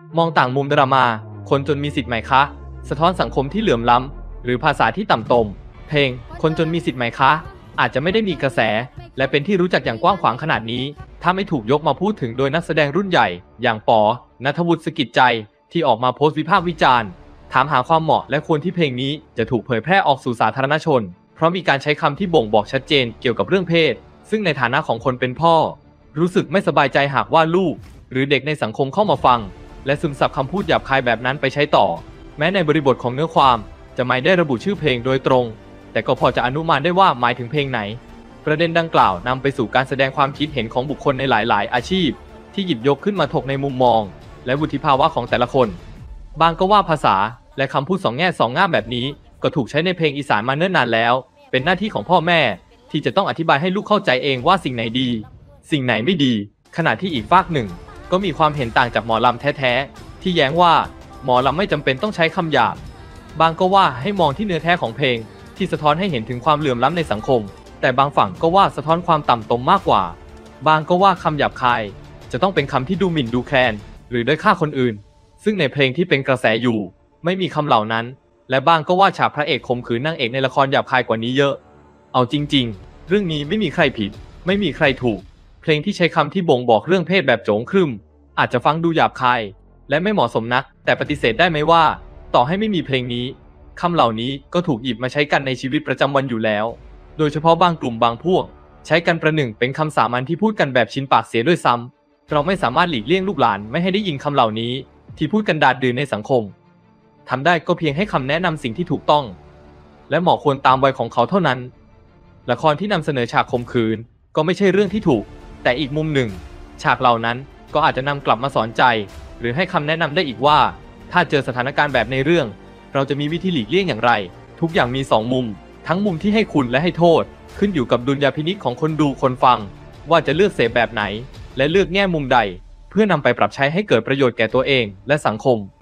มองต่างมุมดราม่าคนจนมีสิทธิ์ไหมคะสะท้อนสังคมที่เหลื่อมล้ำหรือภาษาที่ต่ำตมเพลงคนจนมีสิทธิ์ไหมคะอาจจะไม่ได้มีกระแสและเป็นที่รู้จักอย่างกว้างขวางขนาดนี้ถ้าไม่ถูกยกมาพูดถึงโดยนักแสดงรุ่นใหญ่อย่างปอ ณัฐวุฒิ สกิจใจที่ออกมาโพสต์วิพากษ์วิจารณ์ถามหาความเหมาะและควรที่เพลงนี้จะถูกเผยแพร่ออกสู่สาธารณชนเพราะมีการใช้คำที่บ่งบอกชัดเจนเกี่ยวกับเรื่องเพศซึ่งในฐานะของคนเป็นพ่อรู้สึกไม่สบายใจหากว่าลูกหรือเด็กในสังคมเข้ามาฟังและซึมซับคำพูดหยาบคายแบบนั้นไปใช้ต่อแม้ในบริบทของเนื้อความจะไม่ได้ระบุชื่อเพลงโดยตรงแต่ก็พอจะอนุมานได้ว่าหมายถึงเพลงไหนประเด็นดังกล่าวนำไปสู่การแสดงความคิดเห็นของบุคคลในหลายๆอาชีพที่หยิบยกขึ้นมาถกในมุมมองและวุฒิภาวะของแต่ละคนบางก็ว่าภาษาและคำพูดสองแง่สองง่ามแบบนี้ก็ถูกใช้ในเพลงอีสานมาเนิ่นนานแล้วเป็นหน้าที่ของพ่อแม่ที่จะต้องอธิบายให้ลูกเข้าใจเองว่าสิ่งไหนดีสิ่งไหนไม่ดีขณะที่อีกฝากหนึ่งก็มีความเห็นต่างจากหมอลำแท้ๆที่แย้งว่าหมอลำไม่จำเป็นต้องใช้คำหยาบบางก็ว่าให้มองที่เนื้อแท้ของเพลงที่สะท้อนให้เห็นถึงความเหลื่อมล้ำในสังคมแต่บางฝั่งก็ว่าสะท้อนความต่ำตมมากกว่าบางก็ว่าคำหยาบคายจะต้องเป็นคำที่ดูหมิ่นดูแคลนหรือด้อยค่าคนอื่นซึ่งในเพลงที่เป็นกระแสอยู่ไม่มีคำเหล่านั้นและบางก็ว่าฉากพระเอกข่มขืนนางเอกในละครหยาบคายกว่านี้เยอะเอาจริงๆเรื่องนี้ไม่มีใครผิดไม่มีใครถูกเพลงที่ใช้คำที่บ่งบอกเรื่องเพศแบบโจงครึ่มอาจจะฟังดูหยาบคายและไม่เหมาะสมนักแต่ปฏิเสธได้ไหมว่าต่อให้ไม่มีเพลงนี้คำเหล่านี้ก็ถูกหยิบมาใช้กันในชีวิตประจำวันอยู่แล้วโดยเฉพาะบางกลุ่มบางพวกใช้กันประหนึ่งเป็นคำสามัญที่พูดกันแบบชินปากเสียด้วยซ้ำเราไม่สามารถหลีกเลี่ยงลูกหลานไม่ให้ได้ยินคำเหล่านี้ที่พูดกันดาดดื่นในสังคมทำได้ก็เพียงให้คำแนะนำสิ่งที่ถูกต้องและเหมาะควรตามวัยของเขาเท่านั้นละครที่นำเสนอฉากข่มขืนก็ไม่ใช่เรื่องที่ถูกแต่อีกมุมหนึ่งฉากเหล่านั้นก็อาจจะนำกลับมาสอนใจหรือให้คำแนะนำได้อีกว่าถ้าเจอสถานการณ์แบบในเรื่องเราจะมีวิธีหลีกเลี่ยงอย่างไรทุกอย่างมีสองมุมทั้งมุมที่ให้คุณและให้โทษขึ้นอยู่กับดุลยพินิจของคนดูคนฟังว่าจะเลือกเสพแบบไหนและเลือกแง่มุมใดเพื่อนำไปปรับใช้ให้เกิดประโยชน์แก่ตัวเองและสังคม